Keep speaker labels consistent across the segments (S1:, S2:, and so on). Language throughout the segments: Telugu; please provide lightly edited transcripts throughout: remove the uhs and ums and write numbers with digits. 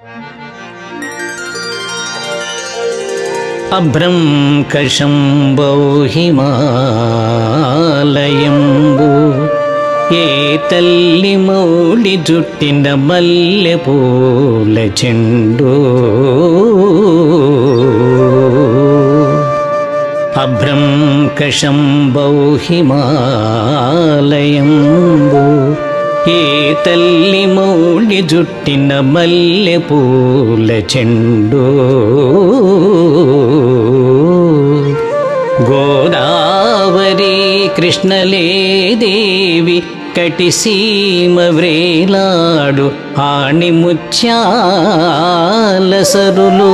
S1: అభ్రం కశంబౌ హిమాలయంబు ఏ తల్లి మౌళి జుట్టిన మల్లె పూల చెండు అభ్రం కశంబౌ హిమాలయంబు ఏ తల్లి మౌళి జుట్టిన మల్లె పూల చెండు గోదావరి కృష్ణలే దేవి కటిసీమ వ్రేలాడు ఆణిముత్యాల సరులు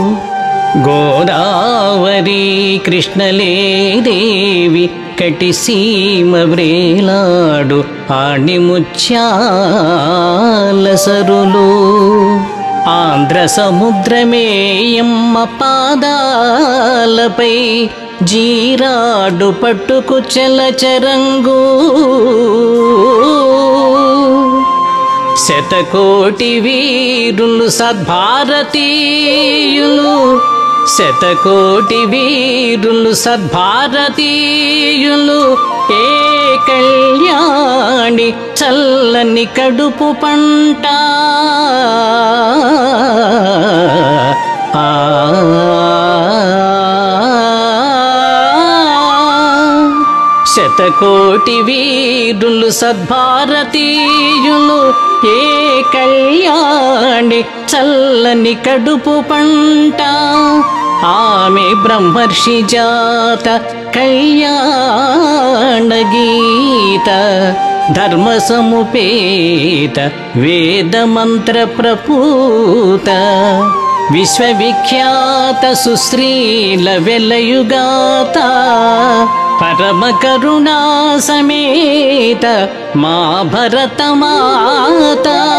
S1: గోదావరి కృష్ణలే దేవి కటిసీమ వ్రేలాడు ఆణిముత్యాల సరులు ఆంధ్ర సముద్రమేయమ్మ పాదాలపై జీరాడు పట్టుకు చలచరంగు శతకోటి వీరులు సద్భారతీయులు శతకోటి వీరులు సద్భారతీయులు ఏ కళ్యాణి చల్లని కడుపు పంట శతకోటి వీరులు సద్భారతీయులు ఏ కళ్యాణి చల్లని కడుపు పంట ఆమె బ్రహ్మర్షి జాత కళ్యాణ గీత ధర్మ సముపేత వేద మంత్ర ప్రపూత విశ్వవిఖ్యాత సుశ్రీల వెలయుగాత పరమ కరుణా సమేత మా భరత మాత